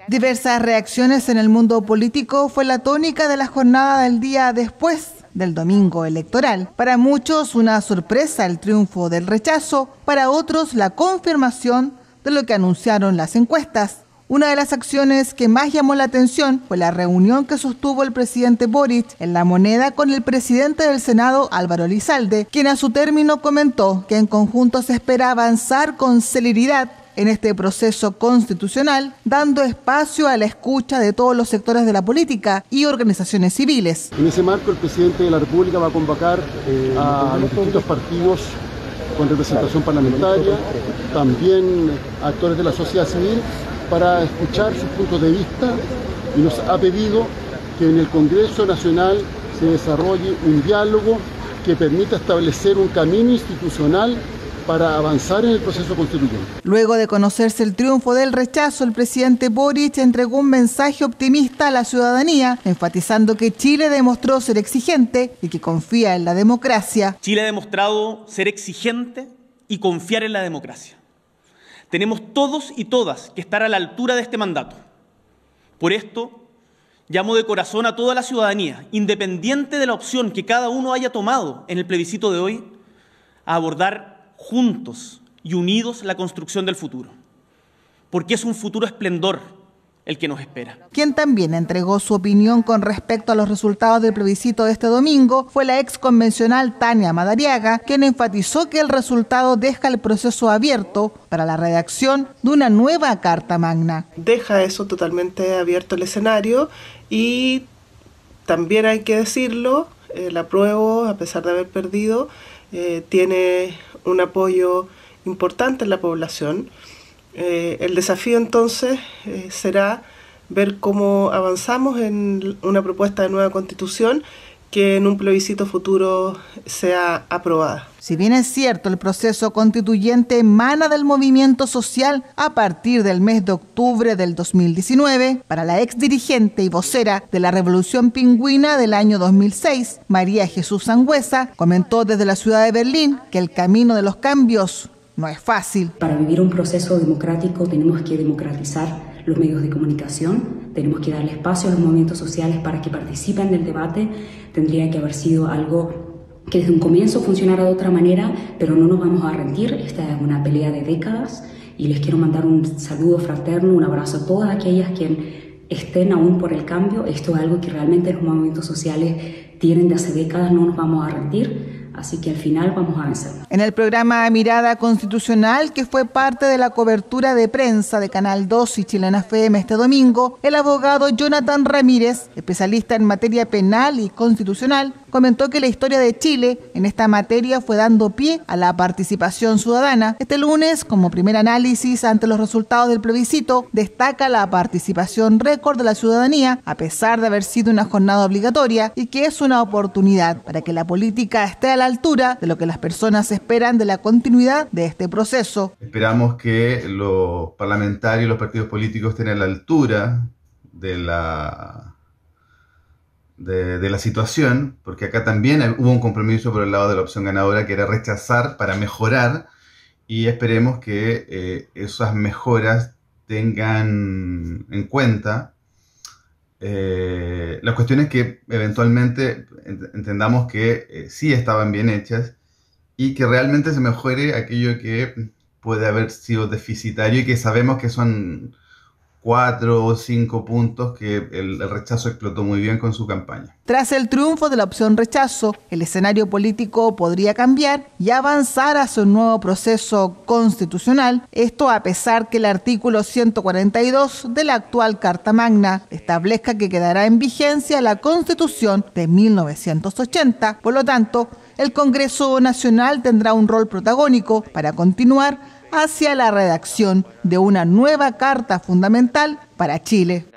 Diversas reacciones en el mundo político fue la tónica de la jornada del día después del domingo electoral. Para muchos una sorpresa el triunfo del rechazo, para otros la confirmación de lo que anunciaron las encuestas. Una de las acciones que más llamó la atención fue la reunión que sostuvo el presidente Boric en La Moneda con el presidente del Senado, Álvaro Elizalde, quien a su término comentó que en conjunto se espera avanzar con celeridad en este proceso constitucional, dando espacio a la escucha de todos los sectores de la política y organizaciones civiles. En ese marco, el presidente de la República va a convocar a los distintos partidos con representación parlamentaria, también actores de la sociedad civil, para escuchar sus puntos de vista, y nos ha pedido que en el Congreso Nacional se desarrolle un diálogo que permita establecer un camino institucional para avanzar en el proceso constituyente. Luego de conocerse el triunfo del rechazo, el presidente Boric entregó un mensaje optimista a la ciudadanía, enfatizando que Chile demostró ser exigente y que confía en la democracia. Chile ha demostrado ser exigente y confiar en la democracia. Tenemos todos y todas que estar a la altura de este mandato. Por esto, llamo de corazón a toda la ciudadanía, independiente de la opción que cada uno haya tomado en el plebiscito de hoy, a abordar juntos y unidos la construcción del futuro, porque es un futuro esplendor el que nos espera. Quien también entregó su opinión con respecto a los resultados del plebiscito de este domingo fue la ex convencional Tania Madariaga, quien enfatizó que el resultado deja el proceso abierto para la redacción de una nueva Carta Magna. Deja eso totalmente abierto el escenario, y también hay que decirlo, el apruebo, a pesar de haber perdido, tiene un apoyo importante en la población. El desafío entonces será ver cómo avanzamos en una propuesta de nueva constitución que en un plebiscito futuro sea aprobada. Si bien es cierto, el proceso constituyente emana del movimiento social a partir del mes de octubre del 2019, para la ex dirigente y vocera de la Revolución Pingüina del año 2006, María Jesús Sangüesa, comentó desde la ciudad de Berlín que el camino de los cambios no es fácil. Para vivir un proceso democrático tenemos que democratizar los medios de comunicación, tenemos que darle espacio a los movimientos sociales para que participen del debate. Tendría que haber sido algo que desde un comienzo funcionara de otra manera, pero no nos vamos a rendir. Esta es una pelea de décadas y les quiero mandar un saludo fraterno, un abrazo a todas aquellas que estén aún por el cambio. Esto es algo que realmente los movimientos sociales tienen de hace décadas, no nos vamos a rendir. Así que al final vamos a vencer. En el programa Mirada Constitucional, que fue parte de la cobertura de prensa de Canal 2 y Chilena FM este domingo, el abogado Jonathan Ramírez, especialista en materia penal y constitucional, comentó que la historia de Chile en esta materia fue dando pie a la participación ciudadana. Este lunes, como primer análisis ante los resultados del plebiscito, destaca la participación récord de la ciudadanía, a pesar de haber sido una jornada obligatoria, y que es una oportunidad para que la política esté a la altura de lo que las personas esperan de la continuidad de este proceso. Esperamos que los parlamentarios y los partidos políticos estén a la altura de la situación, porque acá también hubo un compromiso por el lado de la opción ganadora, que era rechazar para mejorar, y esperemos que esas mejoras tengan en cuenta las cuestiones que eventualmente entendamos que sí estaban bien hechas, y que realmente se mejore aquello que puede haber sido deficitario y que sabemos que son 4 o 5 puntos que el rechazo explotó muy bien con su campaña. Tras el triunfo de la opción rechazo, el escenario político podría cambiar y avanzar hacia un nuevo proceso constitucional. Esto a pesar que el artículo 142 de la actual Carta Magna establezca que quedará en vigencia la Constitución de 1980. Por lo tanto, el Congreso Nacional tendrá un rol protagónico para continuar hacia la redacción de una nueva Carta Fundamental para Chile.